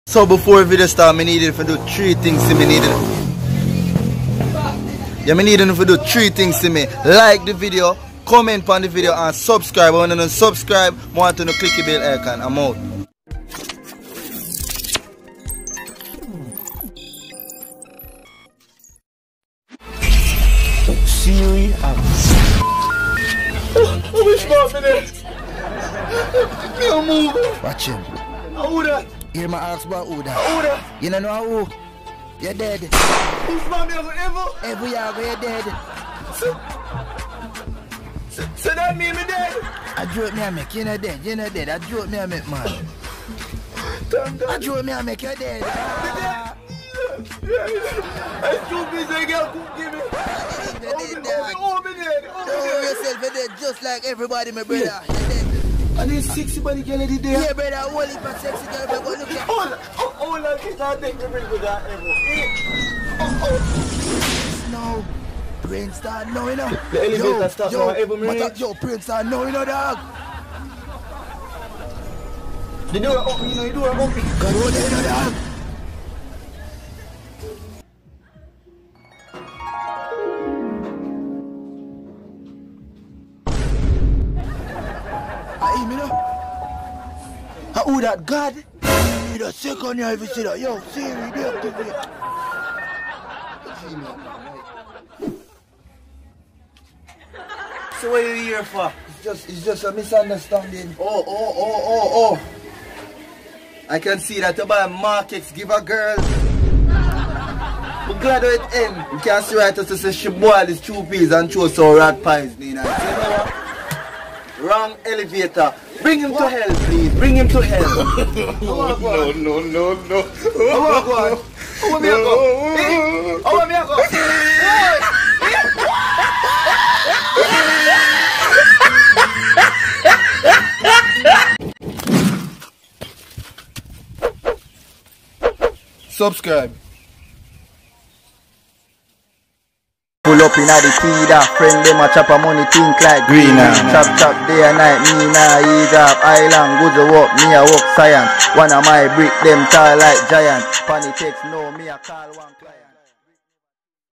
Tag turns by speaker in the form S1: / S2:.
S1: So before the video start, I needed to do three things to me. Me needed to do three things to me. Like the video, comment on the video, and subscribe. When you don't subscribe, I want to click the bell icon. I'm out.
S2: Serious?
S1: I wish more for this. Don't move.
S2: Watch him.
S1: Who that?
S2: Hear my ask about who that?
S1: Who that?
S2: You don't know who? You're dead.
S1: Who's mommy ever?
S2: Every year you're dead.
S1: So that mean me dead?
S2: I joke me I make you not dead. You're not dead. I joke me I make man. I joke me I make you dead.
S1: I joke me so you can't give me. Oh, me dead.
S2: Don't yourself you're dead just like everybody, my brother. You're dead.
S1: And this sexy body girl in there.
S2: Yeah, brother, hold it for sexy girl, but look at
S1: Oh, like it's not take me bring with that
S2: no. Brain start now, you know.
S1: The elevator starts now, ever me.
S2: Yo, brain start now, you know, dog.
S1: The door open, you know, the door open.
S2: God, hold it, you know, dog. I me know. Who that God? You need a second here if you see that. Yo, Siri, deactivate.
S1: So what are you here for?
S2: It's just a misunderstanding.
S1: Oh. I can see that you buy markets, give a girl. We're glad it end. You can see right to say she boil these 2 peas and throw some rat pies, Nina. Wrong elevator. Bring him to hell, please. Bring him to hell.
S3: No.
S1: How me go? How me go? Subscribe.
S4: Pull up inna the feeder, friend them a chop a money think like greener. Chop day and night, me nah ease up. Island good to walk, me a walk science. One of my brick them tall like giant. Funny text no, me a call one client.